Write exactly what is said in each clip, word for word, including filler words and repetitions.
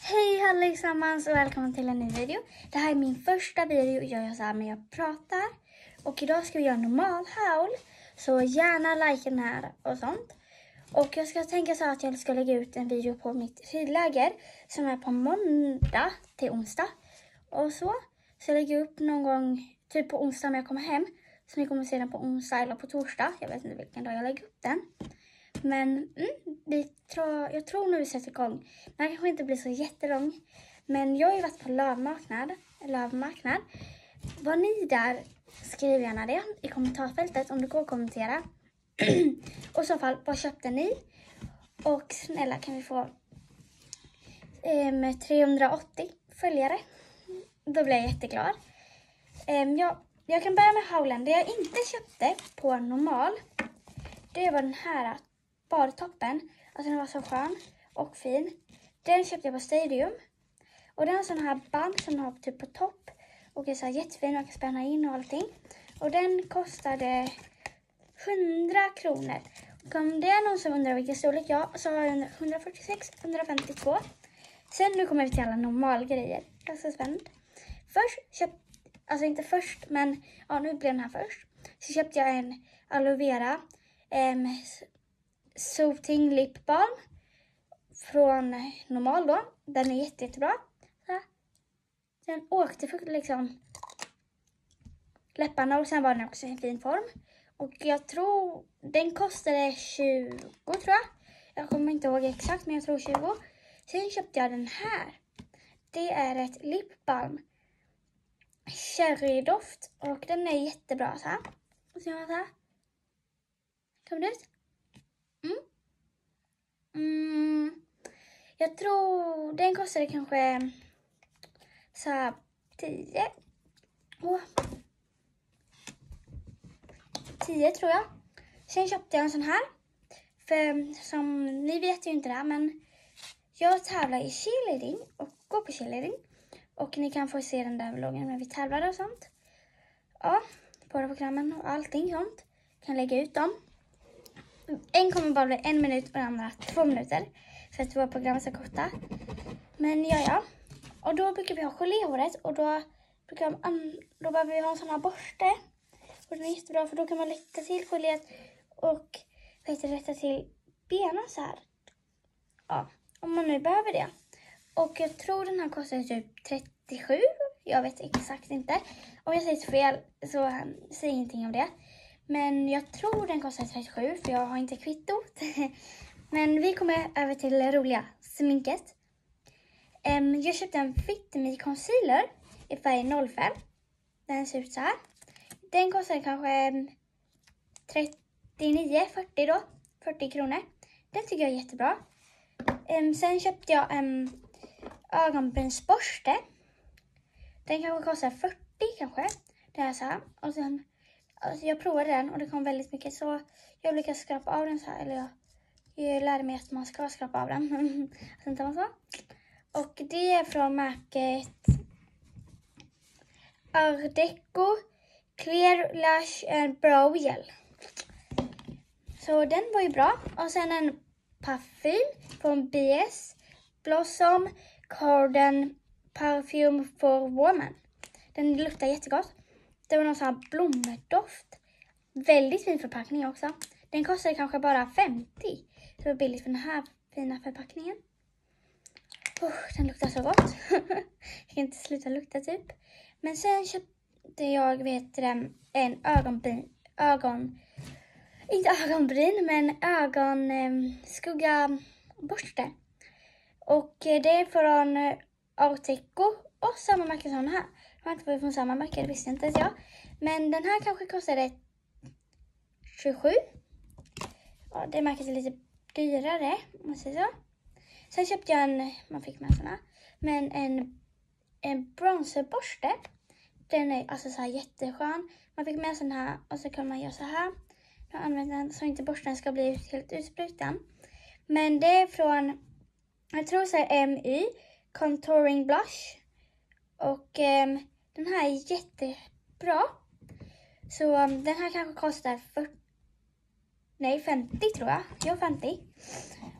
Hej allesammans och välkommen till en ny video. Det här är min första video jag gör så här, men jag pratar. Och idag ska vi göra normal haul. Så gärna like den här och sånt. Och jag ska tänka så att jag ska lägga ut en video på mitt ridläger som är på måndag till onsdag. Och så. Så jag lägger upp någon gång typ på onsdag när jag kommer hem. Så ni kommer se den på onsdag eller på torsdag. Jag vet inte vilken dag jag lägger upp den. Men mm, vi tror, jag tror nu vi sätter igång. Den kanske inte blir så jättelång. Men jag har ju varit på lövmarknad. Lövmarknad. Var ni där? Skriv gärna det i kommentarsfältet om du går och kommentera. Och i så fall, vad köpte ni? Och snälla kan vi få um, trehundraåttio följare. Då blir jag jätteglad. Um, jag, jag kan börja med haulen. Det jag inte köpte på normal. Det var den här badtoppen. Alltså den var så skön och fin. Den köpte jag på Stadium. Och den har sån här band som har typ på topp. Och är så här jättefin och kan spänna in och allting. Och den kostade hundra kronor. Och om det är någon som undrar vilken storlek jag så har jag hundrafyrtiosex hundrafemtiotvå. Sen nu kommer vi till alla normal grejer. Jag är så spänd. Först köpte, alltså inte först men ja nu blev den här först. Så köpte jag en aloe vera um, soothing lip balm från normal då. Den är jätte, jättebra. Så. Den åkte för liksom läpparna och sen var den också i en fin form. Och jag tror den kostade tjugo tror jag. Jag kommer inte ihåg exakt men jag tror tjugo. Sen köpte jag den här. Det är ett lip balm. Cherrydoft och den är jättebra så här. Och så gör jag så här. Kommer det ut? Mm. Mm. Jag tror den kostade kanske så här tio. Oh. tio tror jag. Sen köpte jag en sån här. För som ni vet ju inte det men jag tävlar i cheerleading och går på cheerleading. Och ni kan få se den där vloggen när vi tävlar och sånt. Ja, på programmen och allting sånt. Kan lägga ut dem. En kommer bara bli en minut och den andra två minuter. För att våra program är så korta. Men ja, ja. Och då brukar vi ha geléhåret. Och då, brukar, då behöver vi ha en sån här borste. Och den är jättebra för då kan man lätta till geléet. Och rätta till benen så här. Ja, om man nu behöver det. Och jag tror den här kostar typ trettiosju. Jag vet exakt inte. Om jag säger fel så um, säg ingenting om det. Men jag tror den kostar trettiosju för jag har inte kvittot. Men vi kommer över till det roliga sminket. Um, jag köpte en Fit Me Concealer i färg noll fem. Den ser ut så här. Den kostar kanske um, trettionio fyrtio då. fyrtio kronor. Den tycker jag är jättebra. Um, sen köpte jag en um, ögonbrynsborste. Den kanske kostar fyrtio kanske. Det är så här. Och sen, alltså jag provade den och det kom väldigt mycket. Så jag lyckades skrapa av den så här. Eller jag, jag lärde mig att man ska skrapa av den. Sen tar man så. Och det är från märket Art Deco Clear Lash and Brow Gel. Så den var ju bra. Och sen en parfym från B S Blossom Garden Perfume for Woman. Den luktar jättegott. Det var någon sån här blomdoft. Väldigt fin förpackning också. Den kostade kanske bara femtio. Det var billigt för den här fina förpackningen. Oh, den luktar så gott. Jag kan inte sluta lukta typ. Men sen köpte jag vet det, en ögonbryn. Ögon. Inte ögonbryn men ögon eh, skugga borste. Och det är från Art Deco och samma märke som den här. Jag har inte varit från samma märke, det visste inte jag. Men den här kanske kostade tjugosju. Ja, det märket är lite dyrare, om man säger så. Sen köpte jag en, man fick med såna, men en, en bronzerborste. Den är alltså så här jätteskön. Man fick med sån här och så kan man göra så här. Jag använder den så inte borsten ska bli helt utbruten. Men det är från, jag tror så här M Y Contouring Blush. Och um, den här är jättebra. Så um, den här kanske kostar fyrtio, nej femtio tror jag. Ja femtio.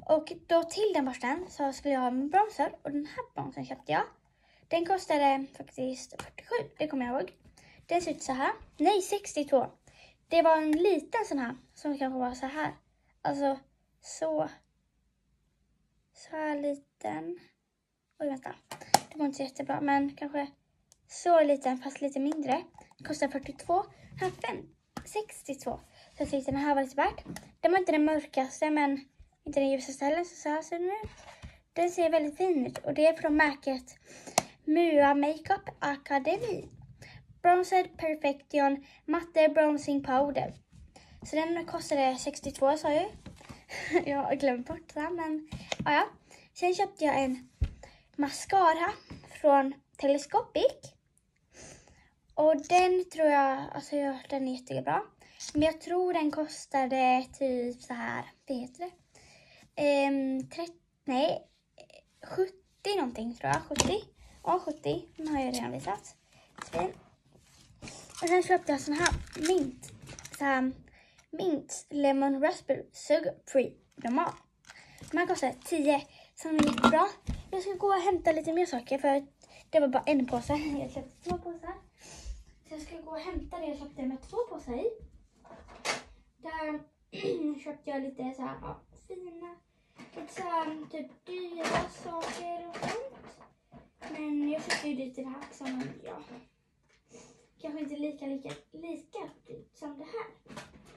Och då till den borsten så skulle jag ha min bronzer. Och den här bronzern köpte jag. Den kostade faktiskt fyrtiosju, det kommer jag ihåg. Den ser ut så här. Nej, sextiotvå. Det var en liten sån här som kanske var så här. Alltså så. Så här liten. Oj, vänta. Det var inte så jättebra, men kanske så liten fast lite mindre. Den kostar fyrtiotvå. Här fem, sextiotvå. Så jag tyckte den här var lite värt. Den var inte den mörkaste, men inte den ljusaste heller. Så så här ser den ut. Den ser väldigt fin ut. Och det är från märket Mua Makeup Academy. Bronzed Perfection Matte Bronzing Powder. Så den kostade sextiotvå, sa jag. Jag har glömt bort det, men ja, ja. Sen köpte jag en mascara från Telescopic. Och den tror jag, alltså ja, den är jättebra. Men jag tror den kostade typ så här, vad heter det? Ehm, trettio, nej, sjuttio någonting tror jag, sjuttio. Ja, sjuttio, den har jag redan visat. Fin. Och sen köpte jag sån här mint, så här mint lemon raspberry sugar free. De har. De här kostar tio, som är jättebra. Jag ska gå och hämta lite mer saker för det var bara en påse. Jag köpte två påsar. Så jag ska gå och hämta det jag köpte med två påsar i. Där köpte jag lite så här, ja, fina, lite så här, typ dyra saker och sånt. Men jag köpte ju lite det här också, men ja. Kanske inte lika, lika, lika dyrt som det här.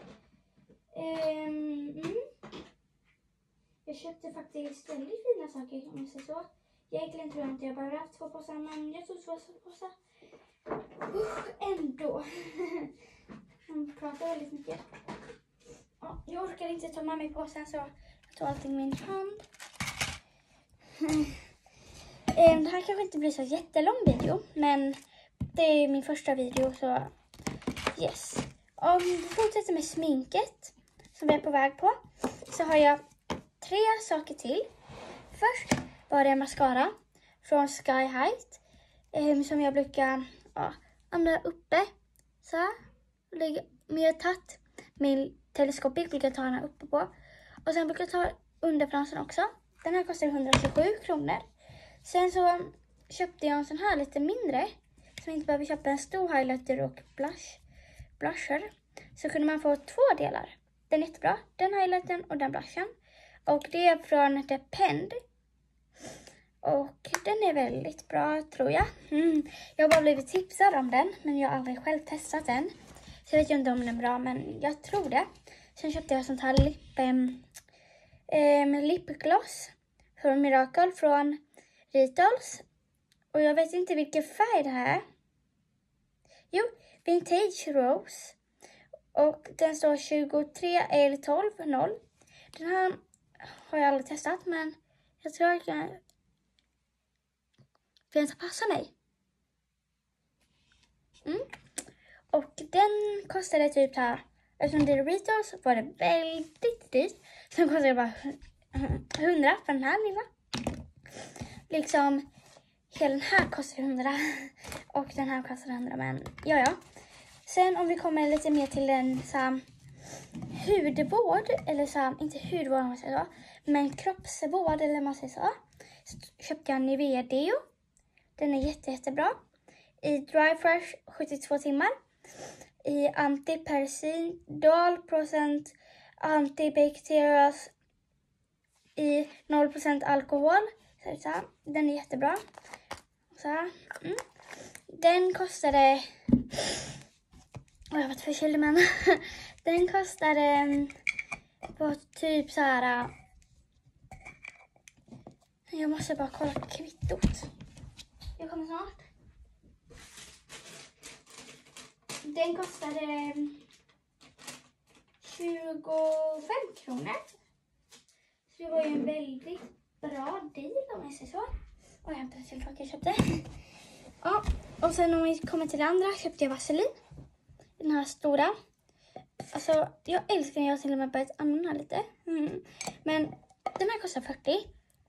Um, mm. Jag köpte faktiskt väldigt fina saker om jag säger så. Egentligen tror jag inte jag bara haft två påsar, men jag tog två påsar. Usch, ändå. Han pratar väldigt mycket. Ja, jag orkar inte ta med mig påsen så jag tar allting i min hand. Det här kanske inte blir så jättelång video, men det är min första video så yes. Om vi fortsätter med sminket som vi är på väg på så har jag tre saker till. Först var det en mascara från Sky Height eh, som jag brukar ja, använda uppe så här. Men jag har tagit min teleskopik, brukar ta den här uppe på. Och sen brukar jag ta underfransen också. Den här kostar hundratjugosju kronor. Sen så köpte jag en sån här lite mindre. Som inte behöver köpa en stor highlighter och blush, blusher. Så kunde man få två delar. Den är jättebra. Den highlightern och den blushen. Och det är från Depend. Och den är väldigt bra tror jag. Mm. Jag har bara blivit tipsad om den. Men jag har aldrig själv testat den. Så jag vet inte om den är bra, men jag tror det. Sen köpte jag sånt här lip, ähm, ähm, lipgloss från Miracle från Rituals. Och jag vet inte vilken färg det här är. Jo, Vintage Rose. Och den står tjugotre L tolv noll. Den här har jag aldrig testat, men jag tror att den den passar mig. Mm. Och den kostade typ här. Eftersom det är Ritos var det väldigt dyrt. Sen kostade det bara hundra för den här lilla. Liksom hela den här kostar hundra. Och den här kostar hundra. Men ja ja. Sen om vi kommer lite mer till en så här, hudvård. Eller så här, inte hudvård om man säger så. Men kroppsvård eller man säger så. Så köpte jag Nivea Deo. Den är jätte, jättebra. I Dry Fresh sjuttiotvå timmar. I antipersidal procent antibacterias i noll procent alkohol. Så så här. Den är jättebra. Så här. Mm. Den kostade... Oh, jag var inte förkyld, men den kostade på typ så här. Jag måste bara kolla på kvittot. Jag kommer snart. Den kostade tjugofem kronor. Så det var ju en väldigt bra deal om jag säger så. Och jag hämtade till vad jag köpte. Ja, och sen om vi kommer till det andra köpte jag vaselin. Den här stora. Alltså jag älskar när jag till och med börjat använda lite. Mm. Men den här kostar fyrtio.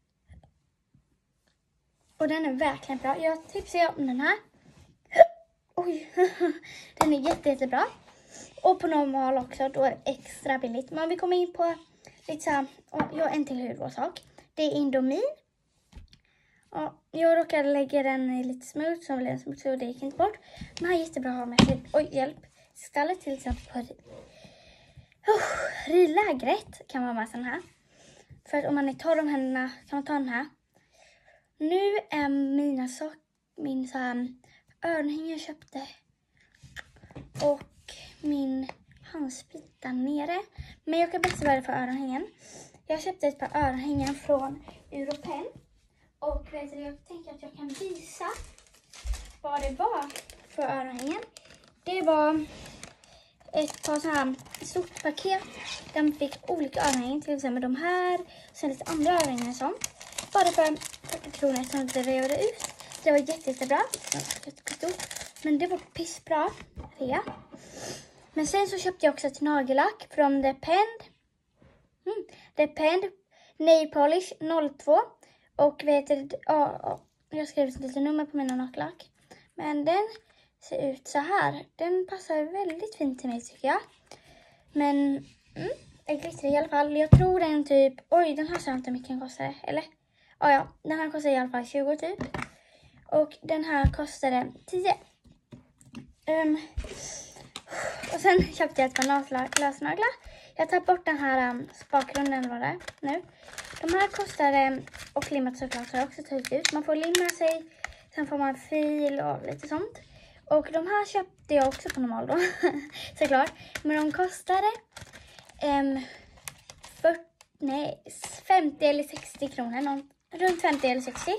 Och den är verkligen bra. Jag tipsar om den här. Oj, den är jätte, jättebra. Och på normal också, då är det extra billigt. Men om vi kommer in på lite så här, och jag har en till hudvårdssak. Det är Indomin. Och jag råkade lägga den i lite smooth som blev en smooth och det gick inte bort. Den här är jättebra att ha med sig. Oj, hjälp. Skallet till exempel på oh, ridlägret kan man ha med sig den här. För att om man är torr om händerna kan man ta den här. Nu är mina sak, min så här, örnhänge jag köpte. Och min handsprit där nere. Men jag kan bäst vara för örnhängen. Jag köpte ett par örnhängen från Europen. Och vet du, jag tänker att jag kan visa vad det var för örnhängen. Det var ett par så här stort paket. Där man fick olika örnhängen. Till exempel de här. Och sen lite andra örnhängen och sånt. Bara för fyrtio kronor som det revde ut. Det var jätte, jättebra. Men det var pissbra. Ja. Men sen så köpte jag också ett nagellack från Depend. Mm. Depend Nail Polish noll två. Och vet du, ja, ja, jag skrev ett litet nummer på mina nagellack. Men den ser ut så här. Den passar väldigt fint till mig tycker jag. Men mm, är glittrig i alla fall. Jag tror den typ, oj den här ser inte mycket den kostar. Eller? Ja, ja, den här kostar i alla fall tjugo typ. Och den här kostade tio. Um, och sen köpte jag ett par lösnaglar. Jag tar bort den här um, spakgrunden var det nu. De här kostade, och limmat såklart har jag också tagit ut. Man får limma sig, sen får man fil och lite sånt. Och de här köpte jag också på normal då, såklart. Men de kostade um, fyrtio, nej, femtio eller sextio kronor. Någon, runt femtio eller sextio.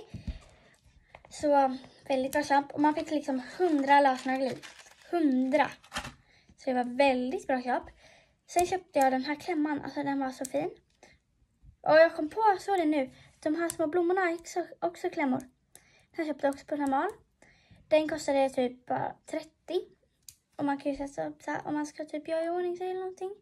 Så väldigt bra köp. Och man fick liksom hundra lösnaglar i. hundra. Så det var väldigt bra köp. Sen köpte jag den här klämman. Alltså den var så fin. Och jag kom på, så det nu. De här små blommorna är också, också klämmor. Den köpte jag också på normal. Den kostade typ trettio. Och man kan ju sätta upp så här. Om man ska typ göra i ordning sig eller någonting.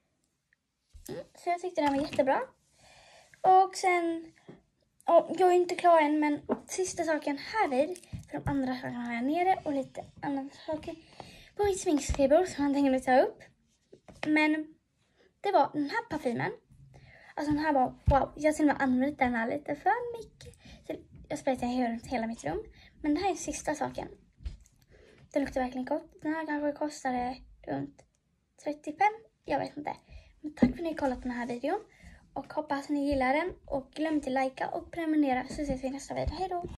Mm, så jag tyckte den var jättebra. Och sen... Och jag är inte klar än, men sista saken här vid. För de andra sakerna har jag nere. Och lite andra saker på mitt sminkskribor som jag tänkte ta upp. Men det var den här parfymen. Alltså den här var, wow, jag till och med använt den här lite för mycket. Så jag sprayade den runt hela mitt rum. Men det här är sista saken. Den luktar verkligen gott. Den här kanske kostade runt trettiofem. Jag vet inte. Men tack för att ni har kollat på den här videon. Och hoppas att ni gillar den. Och glöm inte likea och prenumerera så ses vi i nästa video. Hej då!